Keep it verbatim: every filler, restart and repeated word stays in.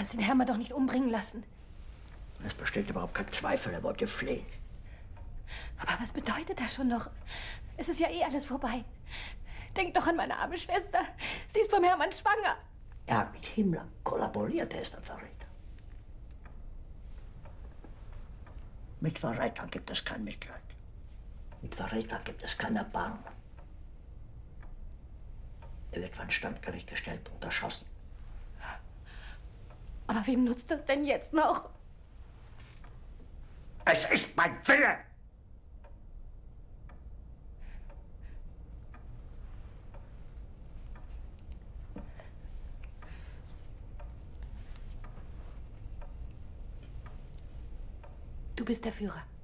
kannst den Hermann doch nicht umbringen lassen. Es besteht überhaupt kein Zweifel, er wollte fliehen. Aber was bedeutet das schon noch? Es ist ja eh alles vorbei. Denk doch an meine arme Schwester. Sie ist vom Hermann schwanger. Er hat mit Himmler kollaboriert, er ist ein Verräter. Mit Verrätern gibt es kein Mitleid. Mit Verrätern gibt es kein Erbarmen. Er wird vor ein Standgericht gestellt und erschossen. Aber wem nutzt das denn jetzt noch? Es ist mein Wille! Du bist der Führer.